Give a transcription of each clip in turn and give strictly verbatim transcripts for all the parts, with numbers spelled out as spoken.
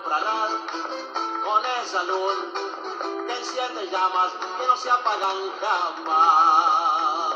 alúmbrala con esa luz que enciende llamas que no se apagan jamás.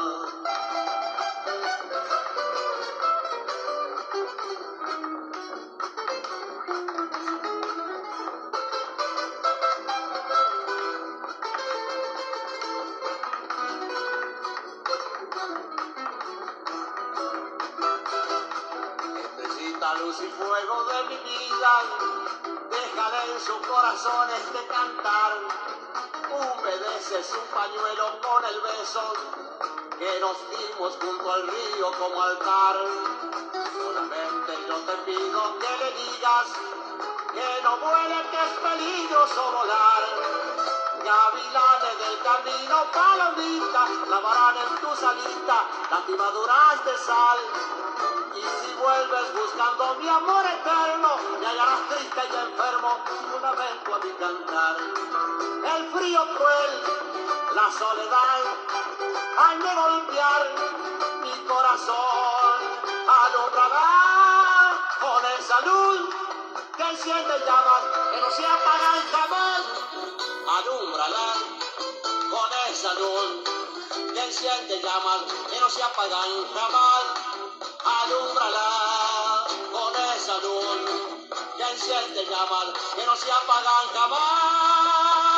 Estrellita, luz y fuego de mi vida, déjale en su corazón este cantar. Humedece su pañuelo con el beso que nos dimos junto al río como altar. Solamente yo te pido que le digas que no vuele, que es peligroso volar. Gavilanes del camino, palomitas, clavarán en tu salita lastimaduras de sal. Y si vuelves buscando mi amor eterno, me hallarás triste y enfermo, un lamento a mi cantar. El frío cruel, la soledad, al de golpear mi corazón, alumbrará con esa luz que enciende llamas que no se apagan jamás. Alúmbrala con esa luz que enciende llamas que no se apagan jamás. Alúmbrala con esa luz que enciende llamas que no se apagan jamás.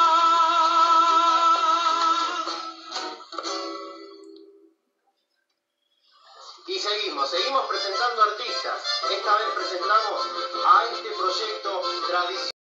Y seguimos, seguimos presentando artistas. Esta vez presentamos a este proyecto Tradición.